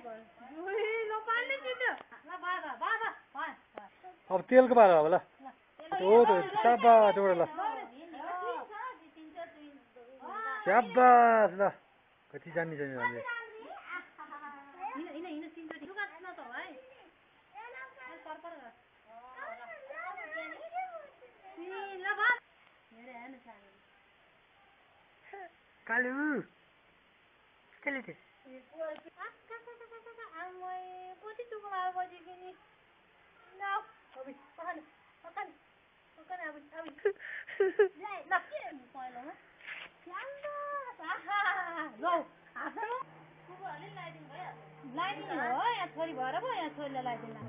अब तेलको पारा अब ल हो त स्याबास एउटा ल स्याबास ल कति जान्ने छैन भने कालु चले थे छोरी भएर पो यहाँ छोरीलाई लगाइदिनु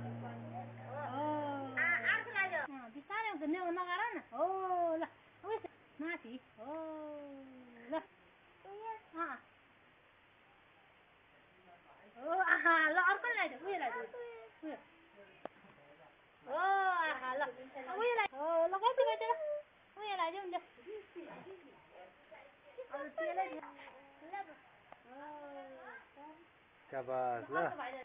बिस्तारै हुन्छ नगर न हो ल माथि हो ल आहा ल अर्को लगाइदियो उयो लगाइदियो हो आहा ल उयो लगाइदियो हो ल कति बज्यो उयो लगाइदियो नि स्याबास ल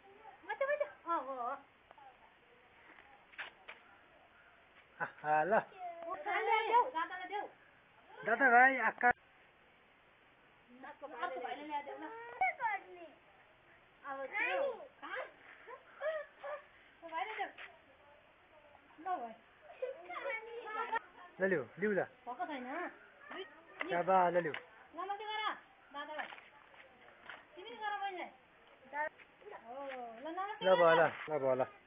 आहा ल दादा भाइ आका ल लिउ लिउ ल स्याबास ल लिउ ल भयो ल ल भयो ल